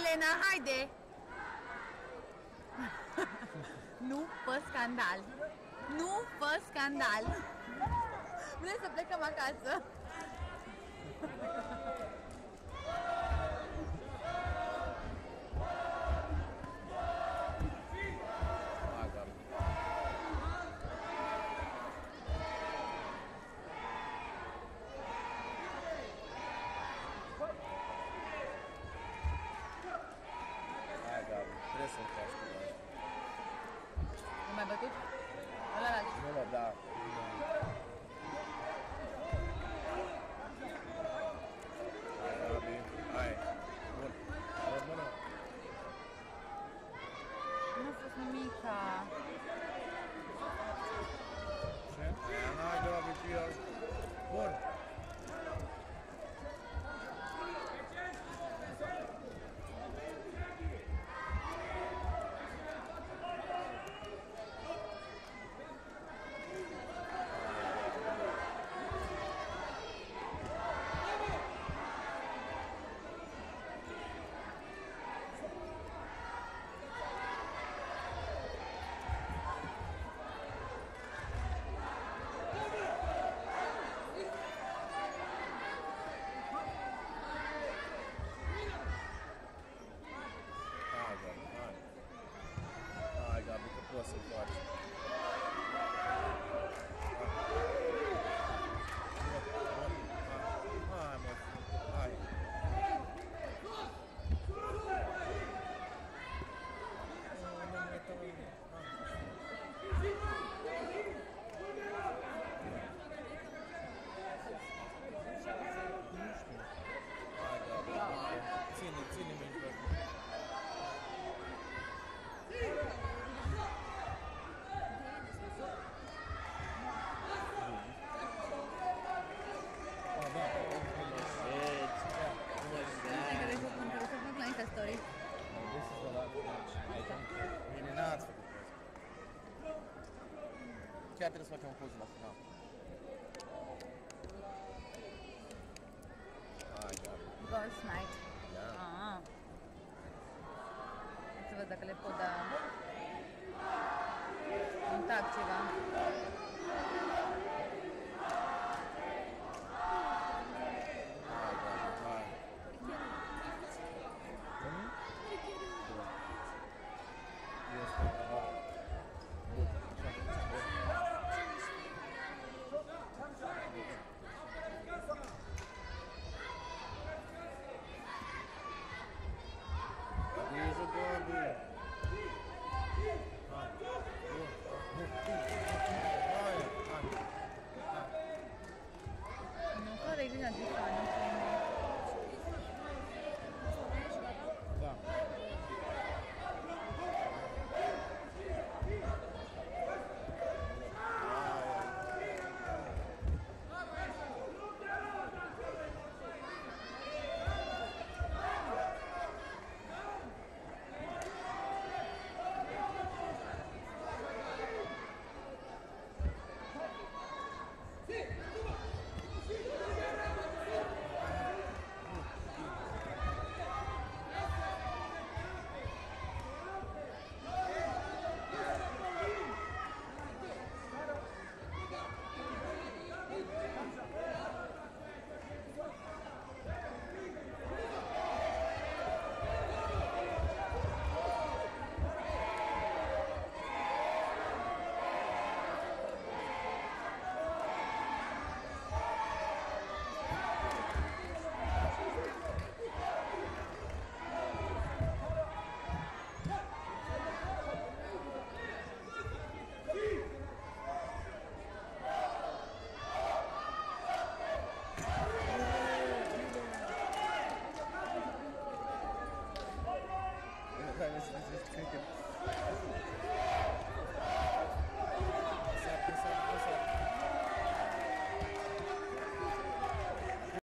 Elena, haide! Nu fă scandal! Nu fă scandal! Vrem să plecăm acasă! Trebuie să-l faci cu asta. Nu mai bătut? Ăla la Nu, mă, da. Hai, Gabi, hai. Bun. Rămână. Nu a fost nimica. Ce? Hai, Gabi, cu el. Bun. Hai, Gabi, că poți să-l faci. Hai, mă, hai. Hai, Gabi, ține minte. Story. Bine, n-ați făcut poză. Chiar trebuie să facem o poză la final. Hai, Gabi. Girls Night. Da. Să văd dacă le pot da un tag ceva. Hai, Gabi, hai. Este, da. Bun, Grijă, Gabi! Hai! Bun! Hai! Nu, care e grija de fani? Da. Cred că